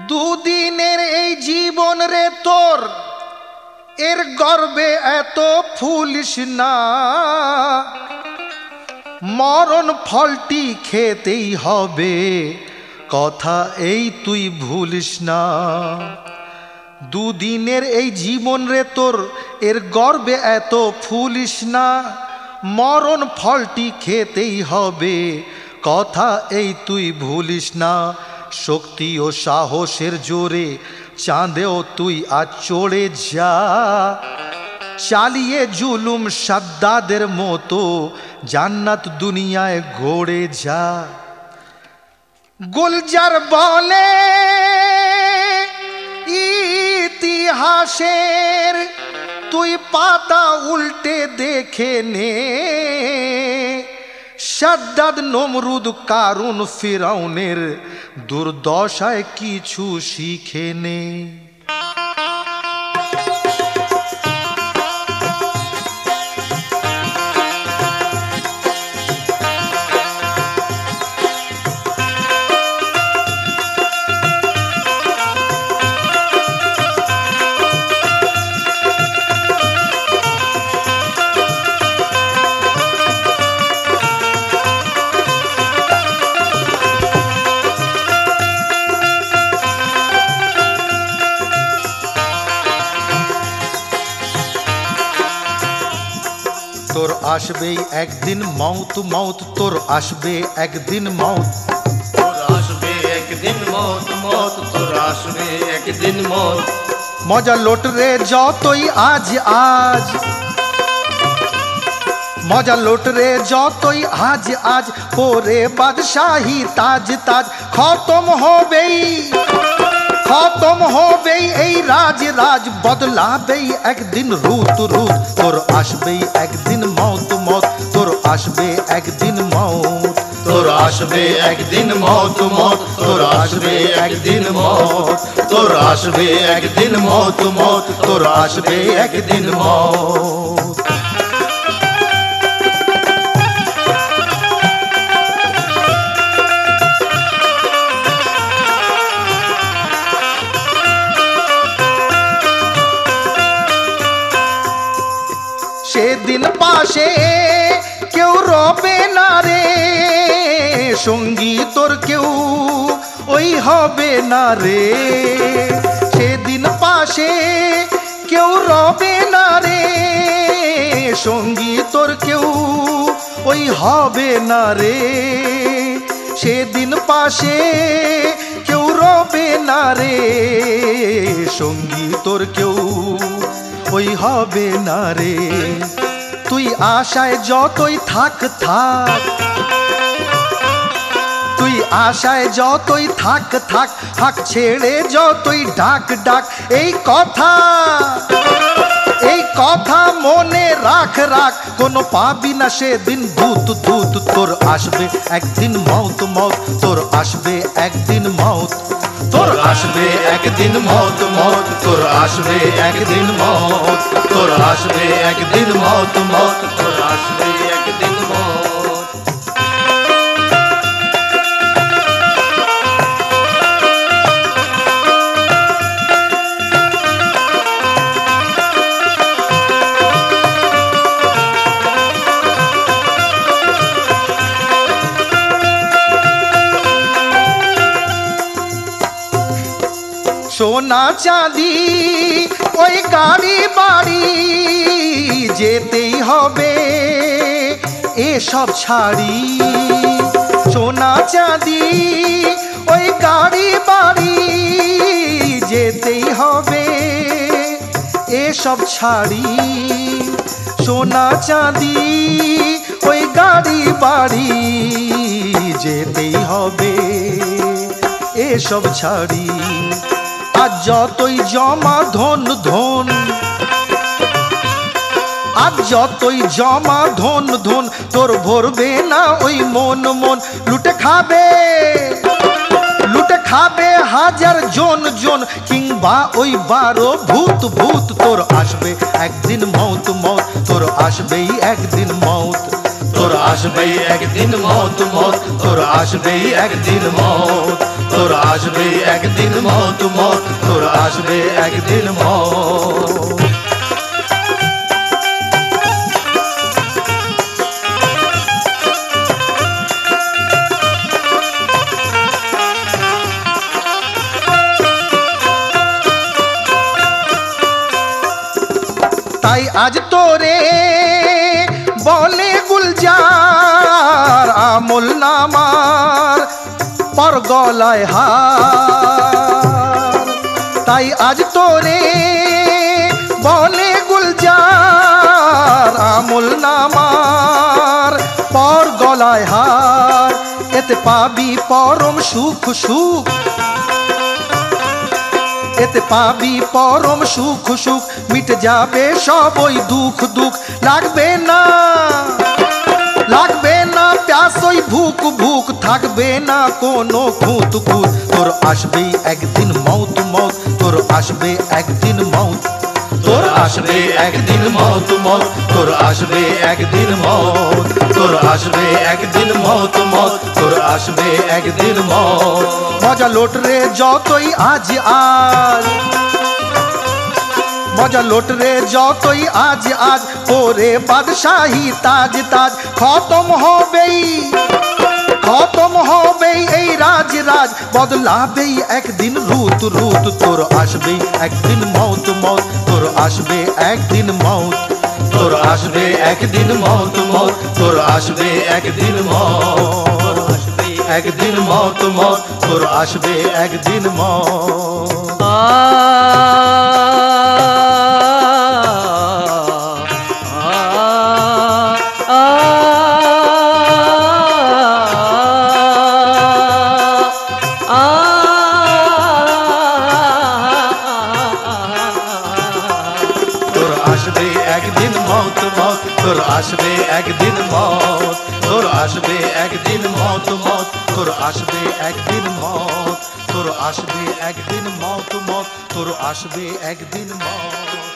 দুদিনের এই জীবন রে তোর, এর গর্বে এত ফুলিস না। মরণ ফলটি খেতেই হবে, কথা এই তুই ভুলিস না। দুদিনের এই জীবন রে তোর, এর গর্বে এত ফুলিস না। মরণ ফলটি খেতেই হবে, কথা এই তুই ভুলিস না। শক্তি ও সাহসের জোরে চাঁদেও তুই আজ চড়ে যা। চালিয়ে জুলুম সাদ্দাদের মতো জান্নাত দুনিয়ায় গড়ে যা। গুলজার বলে ইতিহাসের তুই পাতা উল্টে দেখে নে। সাদ্দাদ, নমরুদ, কারুন, ফিরাউনের দুর্দশায় কিছু শিখে নে। তোর আসবেই একদিন মৌত, মৌত তোর আসবে একদিন মৌত। তোর আসবে একদিন মৌত, মৌত তোর আসবে একদিন মৌত। মজা লোট রে যতই আজ আজ, মজা লোট রে যতই আজ আজ। পরে বাদশাহী তাজ তাজ খতম হবেই, খতম হবেই এই রাজ রাজ। বদলাবেই একদিন রুত রুত, তোর আসবেই একদিন মৌত, মৌত তোর আসবে একদিন মৌত। তোর আসবে একদিন মৌত, মৌত তোর আসবে একদিন মৌত। তোর আসবে একদিন মৌত, মৌত তোর আসবে একদিন মৌত। সেদিন পাশে কেউ রবে না রে, সঙ্গী তোর কেউ ওই হবে না রে। সেদিন পাশে কেউ রবে না রে, সঙ্গী তোর কেউ ওই হবে না রে। সেদিন পাশে কেউ রবে না রে, সঙ্গী তোর কেউ ওই হবে না রে। তুই আশায় যতই থাক থাক, তুই আশায় যতই থাক থাক। হাক ছেড়ে যতই ডাক ডাক, এই কথা এই কথা মনে রাখ রাখ। কোনো পাবি না সেদিন দূত দূত। তোর আসবে একদিন মৌত, মৌত তোর আসবে একদিন মৌত। তোর আসবে একদিন মৌত, মৌত তোর আসবে একদিন মৌত। তোর আসবে একদিন মৌত, মৌত তোর আসবে একদিন মৌত। সোনা চাঁদি ওই গাড়ি বাড়ি যেতেই হবে এসব ছাড়ি। সোনা চাঁদি ওই গাড়ি বাড়ি যেতেই হবে এসব ছাড়ি। সোনা চাঁদি ওই গাড়ি বাড়ি যেতেই হবে এসব ছাড়ি। আজ যতই জমা ধন ধন, আজ যতই জমা ধন ধন, তোর ভরবে না ওই মন মন। লুটে খাবে, লুটে খাবে হাজার জন জন, কিংবা ওই 12 ভূত ভূত। তোর আসবে একদিন মৌত, মৌত তোর আসবেই একদিন মৌত। তোর আসবে একদিন মত মত তোর আসবে একদিন মত তোর আসবে একদিন মত মত তোর আসবে একদিন মত তাই আজ তোরে বলে গুলজার আমল নামার পর গলায় হার তাই আজ তোরে বলে গুলজার আমল নামার পর গলায় হার এতে পাবি পরম সুখ সুখ এতে পাবি পরম সুখ সুখ মিটে যাবে সব ওই দুঃখ দুঃখ লাগবে না প্যাস ওই ভুক ভুক থাকবে না কোনো খুঁত খুঁত তোর আসবে একদিন মৌত মৌত তোর আসবে একদিন মৌত তোর আসবে একদিন মৌত মৌত তোর আসবে একদিন মৌত তোর আসবে একদিন মৌত মৌত তোর আসবে একদিন মৌত মজা লোট রে যতই আজ আজ মজা লোট রে যতই আজ আজ ওরে বাদশাহী তাজ তাজ খতম হবেই এই রাজ রাজ বদলাবেই একদিন রুত রুত তোর আসবেই একদিন মৌত মৌত তোর আসবে একদিন মৌত তোর আসবে একদিন মৌত মৌত তোর আসবে একদিন মৌত একদিন মৌত মৌত তোর আসবে একদিন মৌত আসবে একদিন মৌত মৌত তোর আসবে একদিন মৌত তোর আসবে একদিন মৌত মৌত তোর আসবে একদিন মৌত তোর আসবে একদিন মৌত মৌত তোর আসবে একদিন মৌত